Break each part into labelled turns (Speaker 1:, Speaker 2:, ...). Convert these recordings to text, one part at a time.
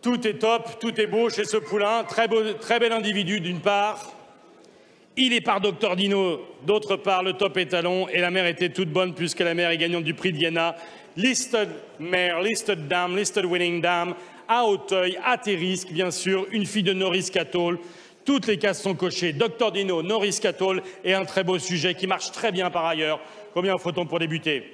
Speaker 1: Tout est top, tout est beau chez ce poulain. Très bel individu d'une part. Il est par Docteur Dino, d'autre part, le top étalon. Et la mère était toute bonne puisque la mère est gagnante du prix de Vienna. Listed mare, listed dame, listed winning dame, à Auteuil, à tes risques, bien sûr, une fille de Norris Catall. Toutes les cases sont cochées. Docteur Dino, Norris Catall et un très beau sujet qui marche très bien par ailleurs. Combien faut-on pour débuter?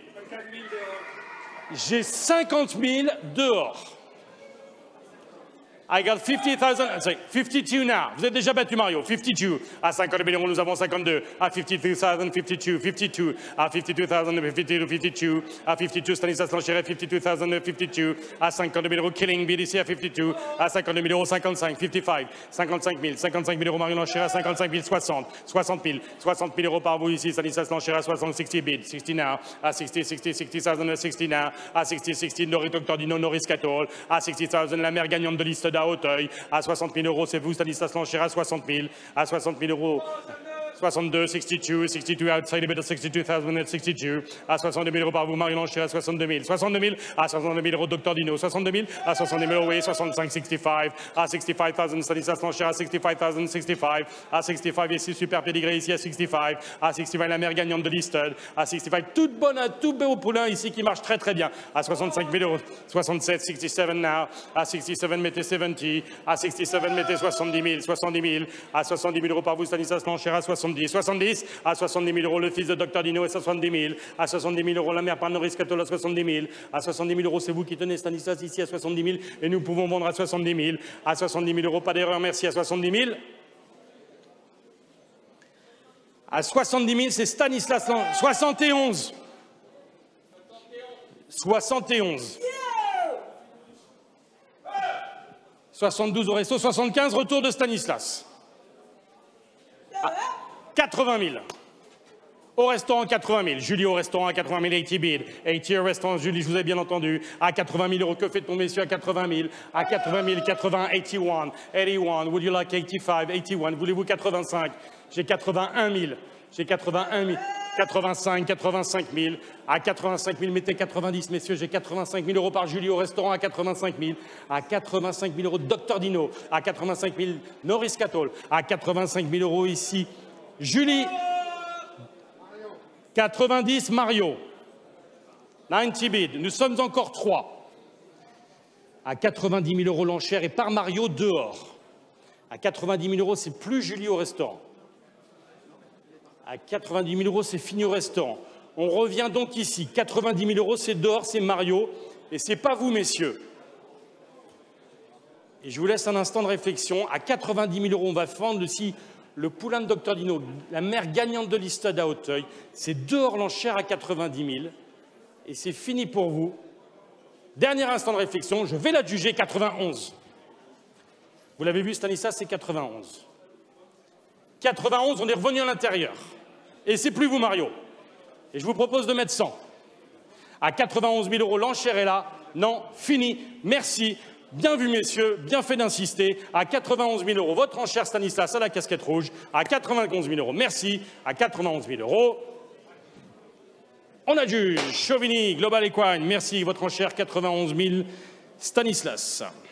Speaker 1: J'ai 50 000 dehors. I got 50,000, sorry, 52 now. Vous êtes déjà battu, Mario. 52. À 50 000 euros, nous avons 52. À 52,000, 52. 52. À 52,000, 52, 52. À 52, Stanislas Lancheret, 52,000, 52. À 52 000 euros, Killing BDC à 52. À 52 000 euros, 55. 55. 55 000. 55 000 euros, Mario Lancheret à 55 000, 60. 60 000. 60 000 euros par vous ici, Stanislas Lancheret à 60. 60 bid. 60 now. À 60, 60, 60,000, 60 now. À 60, 60, Norris Docteur Dino, Norris Catall. À 60,000, la mère gagnante de liste à Auteuil. À 60 000 euros, c'est vous, Stanislas Lancheret, à 60 000. À 60 000 euros, 62, 62, 62, outside a bit of 62,000 62. À 62 000 euros par vous, Marie Lancheret, à 62 000. 62 000, à 62 000 euros, Docteur Dino, 62 000. À 62 000 euros, oui, 65, 65. À 65,000, Stanislas Lancheret, à 65,000, 65. À 65, ici, super pédigré, ici, à 65. À 65, la mère gagnante de Listed. À 65, toute bonne, tout beau poulain ici qui marche très très bien. À 65 000 euros, 67, 67 now. À 67, mettez 70. À 67, mettez 70 000, 70 000. À 70 000 euros par vous, Stanislas Lancheret, à 70. 70, à 70 000 euros, le fils de Docteur Dino, et 70 000. À 70 000 euros, la mère par Norris Catall, à 70 000. À 70 000 euros, c'est vous qui tenez Stanislas ici à 70 000, et nous pouvons vendre à 70 000. À 70 000 euros, pas d'erreur, merci, à 70 000. À 70 000, c'est Stanislas Lancheret. 71. 71. 72 au resto, 75, retour de Stanislas. 80 000. Au restaurant, 80 000. Julie au restaurant à 80 000, 80 bid. 80 au restaurant, Julie, je vous ai bien entendu. À 80 000 euros, que fait-on, messieurs, à 80 000? À 80 000, 80, 81. 81, would you like 85? 81, voulez-vous 85? J'ai 81 000. J'ai 81 000. 85, 85 000. À 85 000, mettez 90, messieurs. J'ai 85 000 euros par Julie au restaurant à 85 000. À 85 000 euros, Docteur Dino. À 85 000, Norris Catall. À 85 000 euros ici, Julie. 90, Mario. 90 bid. Nous sommes encore 3. À 90 000 euros l'enchère et par Mario dehors. À 90 000 euros, c'est plus Julie au restaurant. À 90 000 euros, c'est fini au restaurant. On revient donc ici. 90 000 euros, c'est dehors, c'est Mario. Et c'est pas vous, messieurs. Et je vous laisse un instant de réflexion. À 90 000 euros, on va vendre aussi le poulain de Docteur Dino, la mère gagnante de Listed à Auteuil. C'est dehors l'enchère à 90 000. Et c'est fini pour vous. Dernier instant de réflexion, je vais la juger 91. Vous l'avez vu, Stanislas, c'est 91. 91, on est revenu à l'intérieur. Et c'est plus vous, Mario. Et je vous propose de mettre 100. À 91 000 euros, l'enchère est là. Non, fini. Merci. Bien vu, messieurs. Bien fait d'insister. À 91 000 euros, votre enchère, Stanislas, à la casquette rouge. À 91 000 euros, merci. À 91 000 euros, on adjuge. Chauvigny, Global Equine, merci. Votre enchère, 91 000, Stanislas.